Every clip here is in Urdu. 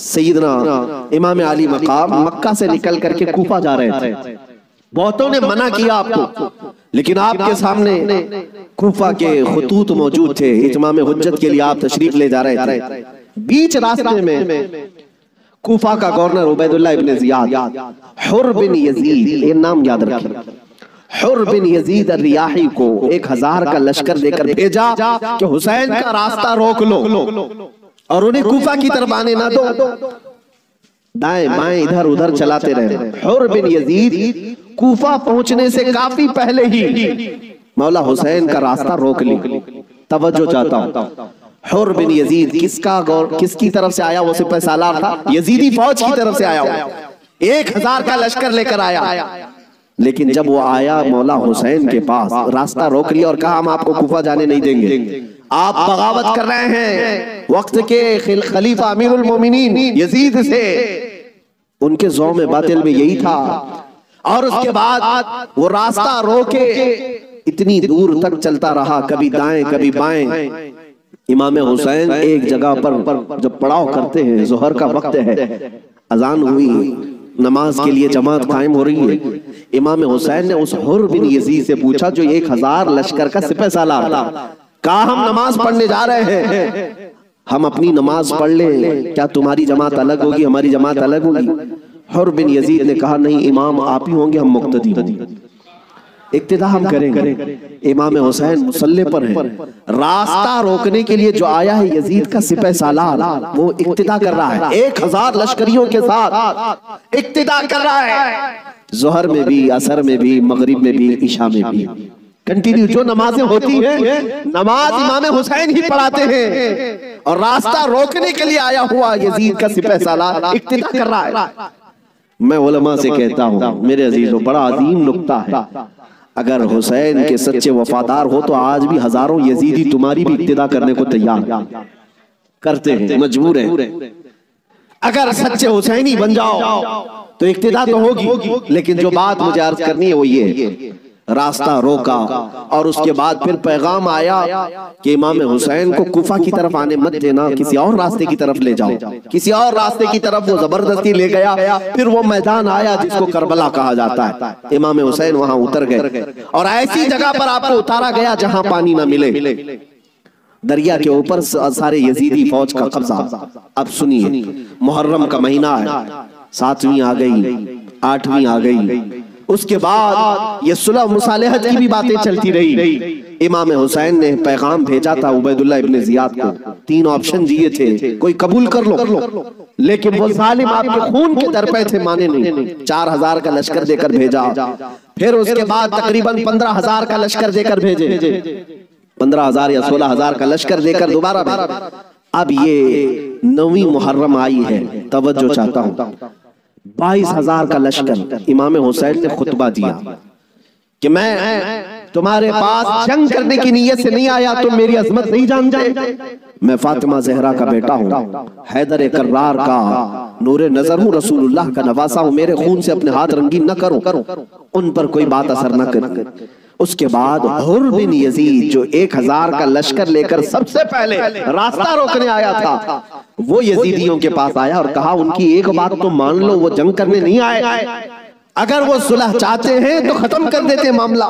سیدنا امام علی مقام مکہ سے نکل کر کے کوفہ جا رہے تھے. بہتوں نے منع کیا آپ کو، لیکن آپ کے سامنے کوفہ کے خطوط موجود تھے. اتمام حجت کے لیے آپ تشریف لے جا رہے تھے. بیچ راستے میں کوفہ کا گورنر عبید اللہ ابن زیاد، حر بن یزید، یہ نام یاد رکھیں، حر بن یزید الریاحی کو 1000 کا لشکر دے کر بھیجا کہ حسین کا راستہ روک لو اور انہیں کوفہ کی طرف آنے نہ دو. دائیں بائیں ادھر ادھر چلاتے رہے. حر بن یزید کوفہ پہنچنے سے کافی پہلے ہی مولا حسین کا راستہ روک لی. توجہ چاہتا ہوں، حر بن یزید کس کی طرف سے آیا؟ وہ سپہ سالار تھا، یزیدی فوج کی طرف سے آیا ہوا، 1000 کا لشکر لے کر آیا. لیکن جب وہ آیا مولا حسین کے پاس، راستہ روک لیا اور کہا ہم آپ کو کوفہ جانے نہیں دیں گے، آپ بغاوت کر رہے ہیں وقت کے خلیفہ امیر المومنین یزید سے. ان کے ذوم باطل میں یہی تھا. اور اس کے بعد وہ راستہ روکے اتنی دور تک چلتا رہا، کبھی دائیں کبھی بائیں. امام حسین ایک جگہ پر جب پڑاؤ کرتے ہیں، ظہر کا وقت ہے، اذان ہوئی، نماز کے لیے جماعت قائم ہو رہی ہے. امام حسین نے اس حر بن یزید سے پوچھا جو 1000 لشکر کا سپہ سالار تھا، کہا ہم نماز پڑھنے جا رہے ہیں، ہم اپنی نماز پڑھ لیں، کیا تمہاری جماعت الگ ہوگی ہماری جماعت الگ ہوگی؟ حر بن یزید نے کہا نہیں، امام آپ ہی ہوں گے، ہم مقتدی ہوں گے، اقتداء ہم کریں گے. امام حسین مصلی پر ہیں، راستہ روکنے کے لیے جو آیا ہے یزید کا سپہ سالار، وہ اقتداء کر رہا ہے 1000 لشکریوں کے ساتھ، اقتداء کر رہا ہے. ظہر میں بھی، عصر میں بھی، مغرب میں بھی، عشاء میں بھی کنٹینیو جو نمازیں ہوتی ہیں، نماز امام حسین ہی پڑھاتے ہیں. اور راستہ روکنے کے لیے آیا ہوا یزید کا سپہ سالار اقتداء کر رہا ہے. میں علماء سے کہتا ہوں میرے عزیزو، بڑا عظیم نکتہ ہے، اگر حسین کے سچے وفادار ہو تو آج بھی ہزاروں یزیدی تمہاری بھی اقتداء کرنے کو تیار کرتے ہیں، مجبور ہیں. اگر سچے حسینی بن جاؤ تو اقتداء تو ہوگی. لیکن جو بات مجھے عرض کرنی ہے وہ یہ، راستہ روکا اور اس کے بعد پھر پیغام آیا کہ امام حسین کو کوفہ کی طرف آنے مت دینا، کسی اور راستے کی طرف لے جاؤ. کسی اور راستے کی طرف وہ زبردستی لے گیا. پھر وہ میدان آیا جس کو کربلا کہا جاتا ہے. امام حسین وہاں اتر گئے اور ایسی جگہ پر آپ کو اتارا گیا جہاں پانی نہ ملے. دریا کے اوپر سارے یزیدی فوج کا قبضہ. اب سنیے، محرم کا مہینہ ہے، 7ویں آ گئی، 8ویں آ گئی. اس کے بعد یہ صلح مصالحت کی بھی باتیں چلتی رہی. امام حسین نے پیغام بھیجا تھا عبید اللہ ابن زیاد کو، 3 آپشن دیے تھے، کوئی قبول کر لو، لیکن وہ ظالم آپ کے خون کے در پہ تھے، مانے نہیں. 4000 کا لشکر دے کر بھیجا. پھر اس کے بعد تقریباً 15000 کا لشکر دے کر بھیجے، 15000 یا 16000 کا لشکر دے کر دوبارہ بھیجے. اب یہ 9ویں محرم آئی ہے، توجہ چاہتا ہوں. 22000 کا لشکر. امام حسین نے خطبہ دیا کہ میں تمہارے پاس جنگ کرنے کی نیت سے نہیں آیا، تم میری عظمت نہیں جانتے. میں فاطمہ زہرا کا بیٹا ہوں، حیدر کرار کا نور نظر ہوں، رسول اللہ کا نواسا ہوں، میرے خون سے اپنے ہاتھ رنگین نہ کرو، ان پر کوئی بات اثر نہ کرے. اس کے بعد حر بن یزید جو 1000 کا لشکر لے کر سب سے پہلے راستہ روکنے آیا تھا، وہ یزیدیوں کے پاس آیا اور کہا ان کی ایک بات تو مان لو، وہ جنگ کرنے نہیں آئے، اگر وہ صلح چاہتے ہیں تو ختم کر دیتے معاملہ.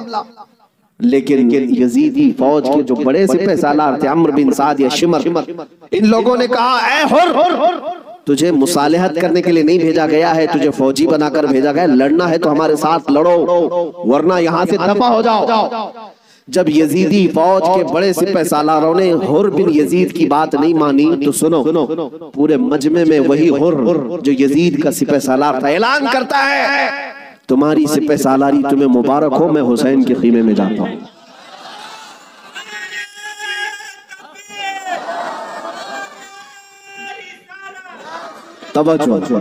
لیکن یزیدی فوج کے جو بڑے سپہ سالار تھے، عمرو بن سعد یا شمر، ان لوگوں نے کہا اے حر، تجھے مصالحت کرنے کے لیے نہیں بھیجا گیا ہے، تجھے فوجی بنا کر بھیجا گیا ہے، لڑنا ہے تو ہمارے ساتھ لڑو ورنہ یہاں سے دفع ہو جاؤ. جب یزیدی فوج کے بڑے سپہ سالاروں نے حر بن یزید کی بات نہیں مانی تو سنو، پورے مجمع میں وہی حر جو یزید کا سپہ سالار تھا اعلان کرتا ہے تمہاری سپہ سالاری تمہیں مبارک ہو، میں حسین کے خیمے میں جاتا ہوں. توجہ.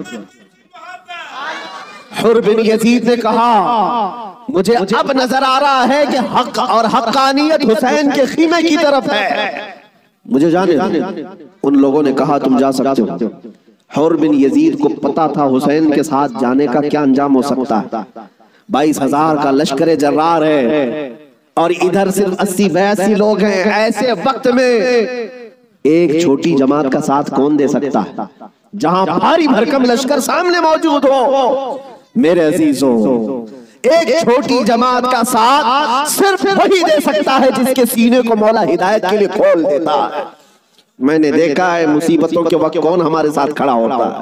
حر بن یزید نے کہا مجھے اب نظر آ رہا ہے کہ حق اور حقانیت حسین کے خیمے کی طرف ہے، مجھے جانے. ان لوگوں نے کہا تم جا سکتے ہو. حر بن یزید کو پتا تھا حسین کے ساتھ جانے کا کیا انجام ہو سکتا ہے. 22000 کا لشکر جرار ہے اور ادھر صرف 80-82 لوگ ہیں. ایسے وقت میں ایک چھوٹی جماعت کا ساتھ کون دے سکتا ہے؟ جہاں بھاری بھرکم لشکر سامنے موجود ہو، میرے عزیزوں ایک چھوٹی جماعت کا ساتھ صرف وہی دے سکتا ہے جس کے سینے کو مولا ہدایت کے لیے کھول دیتا ہے۔ میں نے دیکھا ہے مصیبتوں کے وقت کون ہمارے ساتھ کھڑا ہوتا ہے۔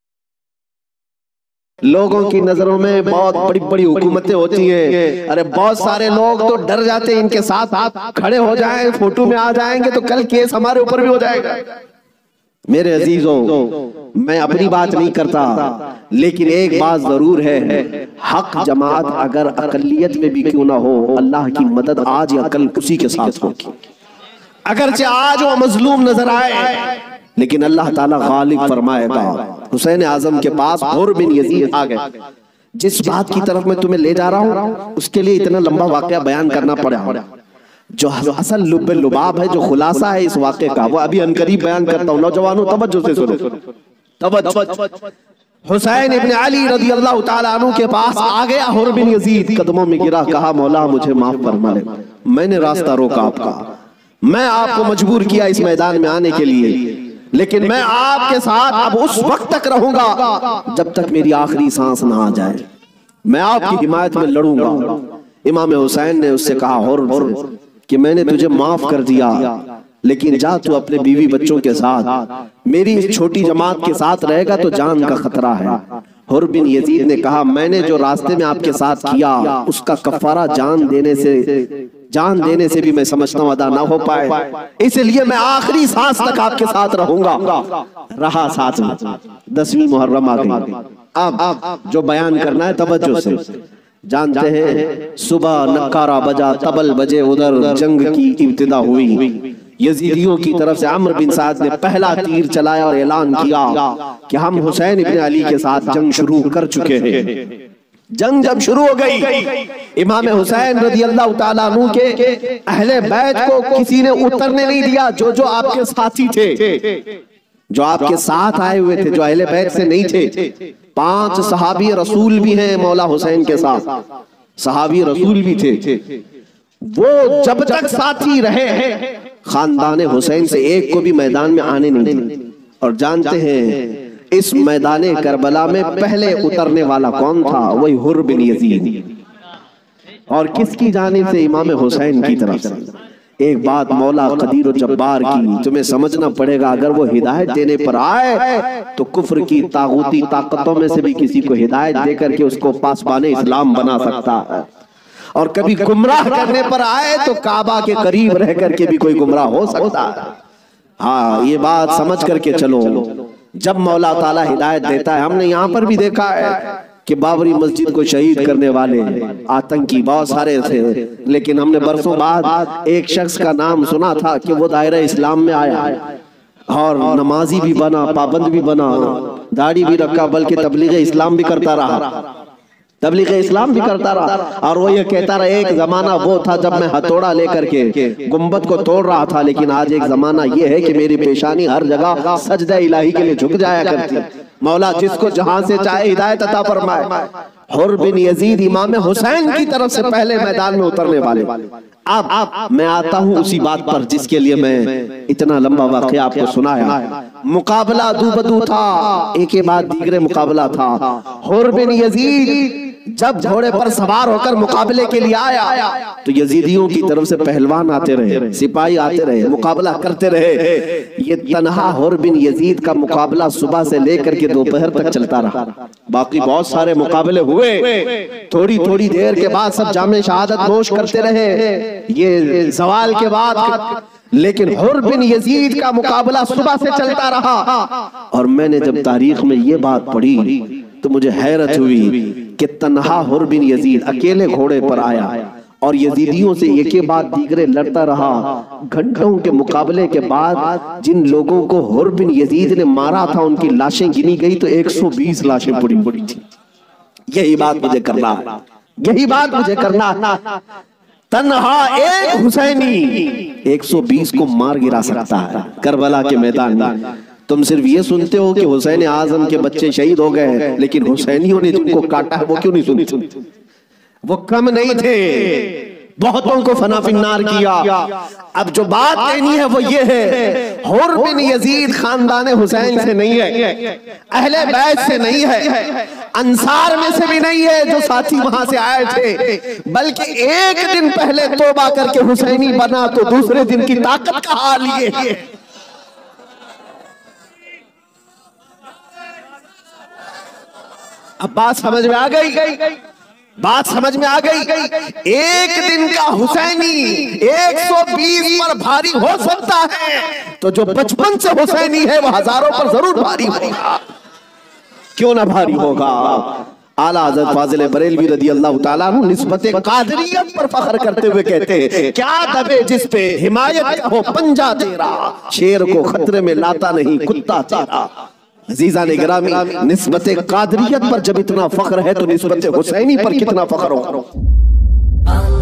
لوگوں کی نظروں میں بہت بڑی بڑی حکومتیں ہوتی ہیں، ارے بہت سارے لوگ تو ڈر جاتے ہیں ان کے ساتھ کھڑے ہو جائیں، فوٹو میں آ جائیں گے تو کل کیس ہمارے اوپر بھی ہو جائے گا۔ میرے عزیزوں میں اپنی بات نہیں کرتا، لیکن ایک بات ضرور ہے، حق جماعت اگر اقلیت میں بھی کیوں نہ ہو، اللہ کی مدد آج یا کل اسی کے ساتھ ہوگی۔ اگرچہ آج وہ مظلوم نظر آئے لیکن اللہ تعالیٰ غالب فرمائے گا۔ حسین اعظم کے پاس حر بن یزید آ گئے۔ جس بات کی طرف میں تمہیں لے جا رہا ہوں اس کے لیے اتنا لمبا واقعہ بیان کرنا پڑا، جو اصل لب لباب ہے، جو خلاصہ ہے اس واقعے کا، وہ ابھی انقریب بیان کرتا ہوں۔ نوجوانوں توجہ سے سنو، توجہ۔ حسین ابن علی رضی اللہ تعالیٰ عنہ کے پاس آ گیا حر بن یزید، قدموں میں گرا، کہا مولا مجھے معاف فرما لے، میں نے راستہ روکا آپ کا، میں آپ کو مجبور کیا اس میدان میں آنے کے لیے، لیکن میں آپ کے ساتھ اب اس وقت تک رہوں گا جب تک میری آخری سانس نہ آ جائے، میں آپ کی حمایت میں لڑوں گا۔ امام حسین نے اس سے کہا حر کہ میں نے تجھے معاف کر دیا، لیکن جا تو اپنے بیوی بچوں کے ساتھ، میری اس چھوٹی جماعت کے ساتھ رہے گا تو جان کا خطرہ ہے۔ حر بن یزید نے کہا میں نے جو راستے میں آپ کے ساتھ کیا اس کا کفارہ جان دینے سے بھی میں سمجھتا ہوں ادا نہ ہو پائے، اس لیے میں آخری سانس تک آپ کے ساتھ رہوں گا۔ رہا ساتھ میں 10ویں محرم آ گئی۔ اب جو بیان کرنا ہے توجہ سے جانتے ہیں، صبح نکارہ بجا، طبل بجے، ادھر جنگ کی ابتدا ہوئی۔ یزیدیوں کی طرف سے عمرو بن سعد نے پہلا تیر چلایا اور اعلان کیا کہ ہم حسین ابن علی کے ساتھ جنگ شروع کر چکے ہیں۔ جنگ جب شروع ہو گئی، امام حسین رضی اللہ تعالیٰ عنہ کے اہل بیت کو کسی نے اترنے نہیں دیا، جو آپ کے ساتھی تھے، جو آپ کے ساتھ آئے ہوئے تھے، جو اہل بیت سے نہیں تھے۔ 5 صحابی رسول بھی ہیں مولا حسین کے ساتھ، صحابی رسول بھی تھے، وہ جب تک ساتھی رہے خاندان حسین سے ایک کو بھی میدان میں آنے نہیں دیا۔ اور جانتے ہیں اس میدان کربلا میں پہلے اترنے والا کون تھا؟ وہی حر بن یزید، اور کس کی جانب سے؟ امام حسین کی طرف سے۔ ایک بات مولا قدیر و جبار کی تمہیں سمجھنا پڑے گا، اگر وہ ہدایت دینے پر آئے تو کفر کی طاغوتی طاقتوں میں سے بھی کسی کو ہدایت دے کر کے اس کو پاسبان اسلام بنا سکتا ہے، اور کبھی گمراہ کرنے پر آئے تو کعبہ کے قریب رہ کر کے بھی کوئی گمراہ ہو سکتا ہے۔ ہاں یہ بات سمجھ کر کے چلو، جب مولا تعالیٰ ہدایت دیتا ہے، ہم نے یہاں پر بھی دیکھا ہے کہ بابری مسجد کو شہید کرنے والے آتنکی بہت سارے تھے، لیکن ہم نے برسوں بعد ایک شخص کا نام سنا تھا کہ وہ دائرہ اسلام میں آیا اور نمازی بھی بنا، پابند بھی بنا، داڑھی بھی رکھا، بلکہ تبلیغ اسلام بھی کرتا رہا، اور وہ یہ کہتا رہا ایک زمانہ وہ تھا جب میں ہتھوڑا لے کر کے گنبد کو توڑ رہا تھا، لیکن آج ایک زمانہ یہ ہے کہ میری پیشانی ہر جگہ سجدہ الہی کے لیے جھک جایا کرتی۔ مولا جس کو جہاں سے چاہے ہدایت عطا فرمائے۔ حر بن یزید امام حسین کی طرف سے پہلے میدان میں اترنے والے۔ اب میں آتا ہوں اسی بات پر جس کے لیے میں اتنا لمبا واقعہ آپ کو سنایا۔ مقابلہ دو بدو تھا، ایک کے بعد دیگرے مقابلہ تھا۔ حر بن یزید جب گھوڑے پر سوار ہو کر مقابلے کے لیے آیا تو یزیدیوں کی طرف سے پہلوان آتے رہے، سپاہی آتے رہے، مقابلہ کرتے رہے۔ یہ تنہا حر بن یزید کا مقابلہ صبح سے لے کر کے دوپہر تک چلتا رہا۔ باقی بہت سارے مقابلے ہوئے، تھوڑی تھوڑی دیر کے بعد سب جام شہادت نوش کرتے رہے، یہ زوال کے بعد، لیکن حر بن یزید کا مقابلہ صبح سے چلتا رہا۔ اور میں نے جب تاریخ میں یہ بات پڑھی تو مجھے حیرت ہوئی کہ تنہا حر بن یزید اکیلے گھوڑے پر آیا اور یزیدیوں سے ایک کے بعد دیگرے لڑتا رہا۔ گھنٹوں کے مقابلے کے بعد جن لوگوں کو حر بن یزید نے مارا تھا ان کی لاشیں گنی گئی تو 120 لاشیں پڑی تھی۔ یہی بات مجھے کرنا ہے، یہی بات مجھے کرنا ہے۔ تنہا ایک حسینی 120 کو مار گرا سکتا ہے کربلا کے میدان میں۔ تم صرف یہ سنتے ہو کہ حسین اعظم کے بچے شہید ہو گئے، لیکن حسینیوں نے جن کو کاٹا ہے وہ کیوں نہیں سنتے؟ وہ کم نہیں تھے، بہتوں کو فنا فی النار کیا۔ اب جو بات کہنی ہے وہ یہ ہے، حر بن یزید خاندان حسین سے نہیں ہے، اہل بیت سے نہیں ہے، انصار میں سے بھی نہیں ہے جو ساتھی وہاں سے آئے تھے، بلکہ ایک دن پہلے توبہ کر کے حسینی بنا تو دوسرے دن کی طاقت کا حال یہ ہے۔ اب بات سمجھ میں آ گئی، بات سمجھ میں آ گئی۔ ایک دن کا حسینی 120 پر بھاری ہو سکتا ہے، تو جو 55 سے حسینی ہے وہ ہزاروں پر ضرور بھاری ہوگا۔ کیوں نہ بھاری ہوگا؟ اعلیٰ حضرت فاضل بریلوی رضی اللہ تعالیٰ عنہ نسبت قادریت پر فخر کرتے ہوئے کہتے ہیں، کیا دبے جس پہ حمایت کا ہو پنجہ تیرا، شیر کو خطرے میں لاتا نہیں کتا تیرا۔ عزیزان گرامی، نسبت قادریت پر جب اتنا فخر ہے تو نسبت حسینی پر کتنا فخر ہو۔